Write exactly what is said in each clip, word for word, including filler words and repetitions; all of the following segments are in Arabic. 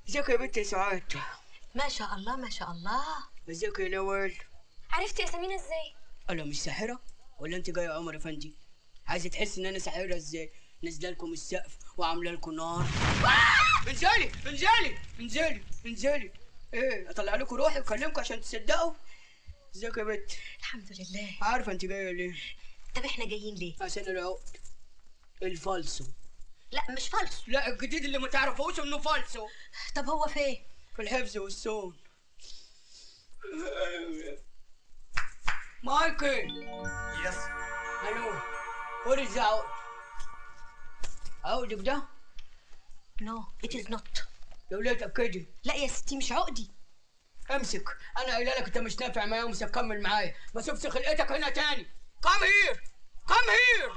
ازيك يا بنت يا سعاد؟ ما شاء الله ما شاء الله. ازيك يا نوال؟ عرفتي اسامينا ازاي؟ انا مش ساحره ولا انت جايه يا عمر افندي؟ عايزه تحسي ان انا ساحره ازاي؟ نازله لكم السقف وعامله لكم نار. انزلي انزلي انزلي انزلي. ايه اطلع لكم روحي واكلمكم عشان تصدقوا؟ ازيك يا بنت؟ الحمد لله. عارفه انت جايه ليه؟ طب احنا جايين ليه؟ عشان العقد الفالسو. لا مش فالص. لا الجديد اللي ما تعرفوش انه فالسو. طب هو فين؟ في الحفظ والصون. مايكل. يس. الو. وات از عقد؟ عقدك ده؟ نو ات از نوت. يا ولاد اتاكدي. لا يا ستي مش عقدي. امسك، انا قايله لك انت مش نافع معايا ومش هتكمل معايا، ما اشوفش خلقتك هنا تاني. كم هير كم هير.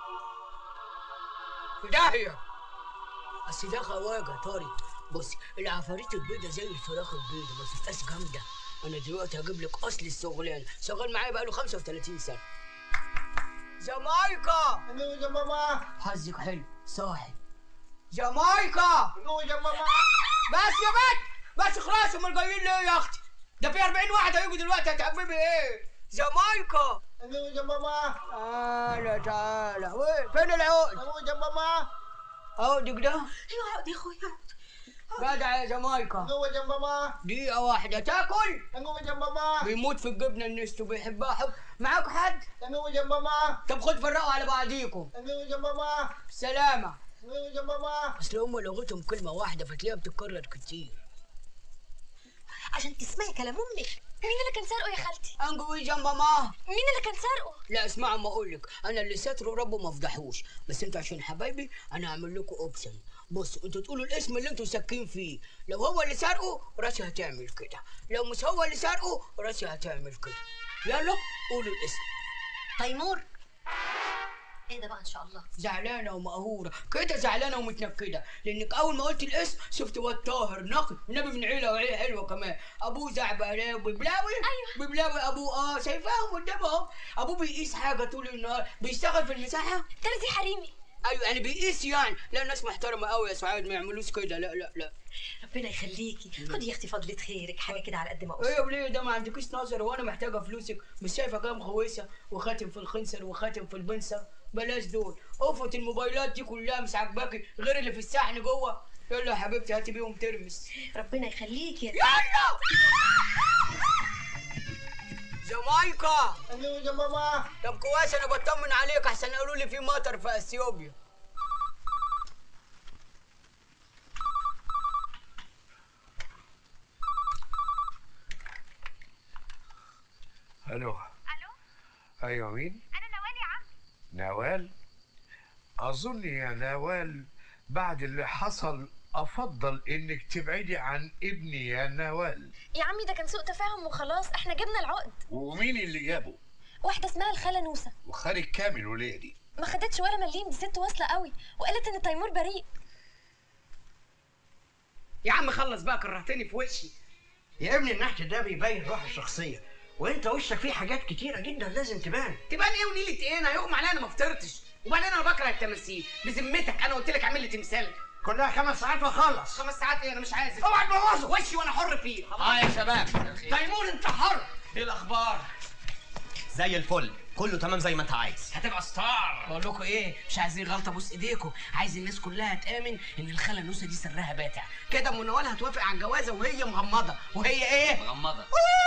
في داهيه. اصل ده خواجه طاري. بصي العفاريت البيضه زي الفراخ البيضه ما تبقاش جامده. انا دلوقتي هجيب لك اصل الشغلانه، شغال معايا بقاله خمسة وثلاثين سنه. جامايكا. يا ماما. حظك حلو صاحي. جامايكا. يا ماما. بس يا بنت بس خلاص. امال جايين ليه يا اختي؟ ده في أربعين واحد هيجوا دلوقتي. هتحببي ايه؟ جامايكا. يا ماما. تعالى تعالى. وين فين العقد؟ يا ماما. عقدك ده؟ ايوه عقدي يا اخويا. جدع يا جامايكا. يا ماما. دقيقة واحدة تاكل؟ يا ماما. بيموت في الجبنة النستو بيحبها حب. معاكوا حد؟ يا ماما. طب خد فرقوا على بعضيكم. يا ماما. سلامة. يا ماما. اصل هم لغتهم كلمة واحدة فتلاقيها بتتكرر كتير. عشان تسمعي كلام امك. مين اللي كان سارقه يا خالتي؟ انجوي جنب ماما. مين اللي كان سارقه؟ لا اسمعوا ما اقول لك، انا اللي ساتره ربه ما فضحوش، بس انتوا عشان حبايبي انا هعمل لكم اوبشن. بصوا انتوا تقولوا الاسم اللي انتوا ساكين فيه، لو هو اللي سارقه راسي هتعمل كده، لو مش هو اللي سارقه راسي هتعمل كده. يلا قولوا الاسم. تيمور. ايه ده بقى ان شاء الله؟ زعلانه ومقهوره كده، زعلانه ومتنكده لانك اول ما قلت الاسم شفت واد طاهر نقي النبي من عيله وعيله حلوه كمان. ابوه زعبلاوي ببلاوي. ايوه ببلاوي ابوه. اه شايفاهم قدامهم. ابوه بيقيس حاجه طول النهار، بيشتغل في المساحه. ترزي حريمي. ايوه يعني بيقيس يعني. لا ناس محترمه قوي يا سعاد ما يعملوش كده. لا لا لا. ربنا يخليكي. خدي يا اختي فضلة خيرك حاجه كده على قد ما اقول. ايه يا وليه ده ما عندكيش نظر؟ وانا محتاجه فلوسك؟ مش شايفه كام خويسه وخاتم في الخنصر وخاتم في البنصر؟ بلاش دول. قفة الموبايلات دي كلها مش عاجباكي غير اللي في السحن جوه. يلا يا حبيبتي هاتي بيهم ترمس. ربنا يخليكي. يلا. جامايكا. يا ماما. طب كويس انا بطمن عليك احسن قالوا لي في مطر في اثيوبيا. الو. الو. ايوه مين؟ انا نوال يا عم. نوال. اظن يا نوال بعد اللي حصل افضل انك تبعدي عن ابني يا نوال. يا عمي ده كان سوء تفاهم وخلاص، احنا جبنا العقد. ومين اللي جابه؟ واحده اسمها الخاله نوسه. وخارج كامل ولادي. ما خدتش ولا مليم، دي ست واصله قوي وقالت ان تيمور بريء. يا عم خلص بقى، كرهتني في وشي. يا ابني النحت ده بيبين روح الشخصية، وانت وشك فيه حاجات كتيرة جدا لازم تبان. تبان ايه ونيلة ايه؟ انا هيغمى عليا انا ما فطرتش، وبعدين انا بكره التماثيل. بذمتك انا قلت لك اعمل لي تمثال؟ كلها خمس ساعات واخلص. خمس ساعات ايه؟ انا مش عايز. اوعى تبوظه. وشي وانا حر فيه. اه يا شباب. تيمور انت حر. ايه الاخبار؟ زي الفل، كله تمام زي ما انت عايز. هتبقى ستار. بقول لكم ايه، مش عايزين غلطه بوس ايديكم، عايز الناس كلها تامن ان الخاله نوسه دي سرها باتع كده. ام نوال هتوافق على الجوازه وهي مغمضه. وهي ايه؟ مغمضه.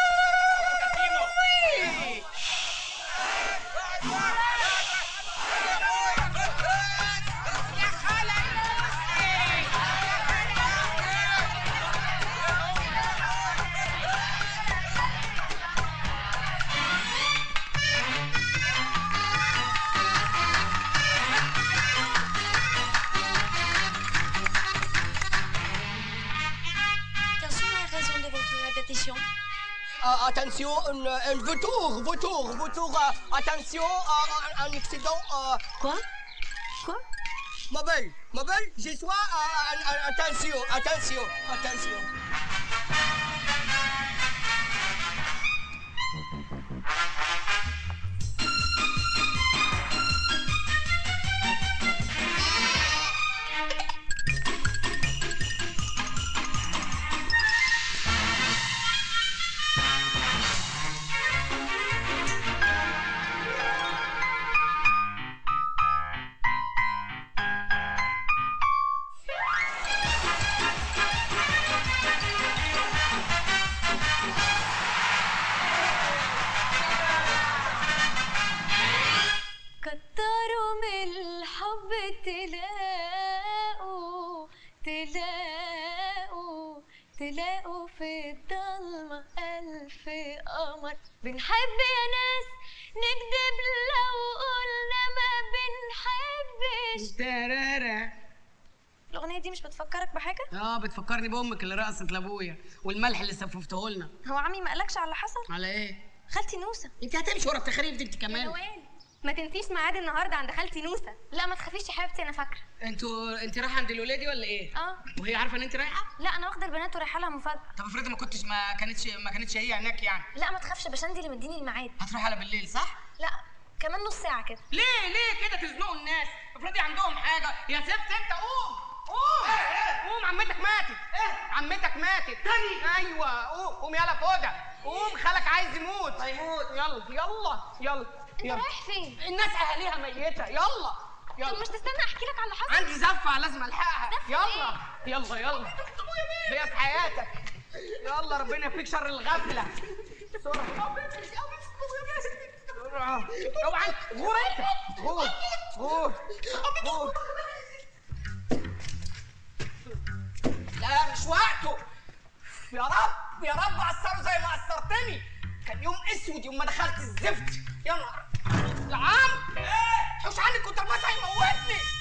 Attention, un vautour, vautour, vautour, attention, un accident. Quoi? Quoi? Ma belle, ma belle, j'ai soin, attention, attention, attention. تلاقوا تلاقوا في الضلمة ألف قمر. بنحب يا ناس نكدب لو قلنا ما بنحبش. ترارا. الأغنية دي مش بتفكرك بحاجة؟ اه بتفكرني بامك اللي رقصت لابويا والملح اللي سففته لنا. هو عمي ما قالكش على اللي حصل؟ على ايه؟ خالتي نوسة. انت هتمشي ورا التخاريف دي انت كمان. نوال ما تنسيش ميعاد النهارده عند خالتي نوسة. لا ما تخافيش يا حبيبتي انا فاكره. انتوا انت رايحه عند الولادي ولا ايه؟ اه. وهي عارفه ان انت رايحه؟ لا انا واخده البنات ورايحه لها مفاجاه. طب افرضي ما كنتش ما كانتش ما كانتش هي هناك يعني. لا ما تخافش بشندي اللي مديني الميعاد. هتروحي على بالليل صح؟ لا كمان نص ساعه كده. ليه ليه كده تزنقوا الناس؟ افرضي عندهم حاجه. يا سبت انت قوم قوم قوم عمتك ماتت. ايه عمتك ماتت تاني؟ ايوه قوم قوم يلا فوده قوم خالك عايز يموت. هيموت. يلا يلا يلا انت رايح فين؟ الناس اهاليها ميته. يلا يلا. طب مش تستنى احكي لك على اللي حصل؟ عندي زفه لازم الحقها. زفة يلا ايه؟ يلا يلا هي في حياتك. يلا ربنا يفيك شر الغفله. بسرعه بسرعه اوعى غور انت غور غور غور. لا مش وقته. يا رب يا رب قصروا زي ما قصرتني. كان يوم اسود يوم ما دخلت الزفت. يا نهار يا عم حوش عني كنت الباص هيموتني.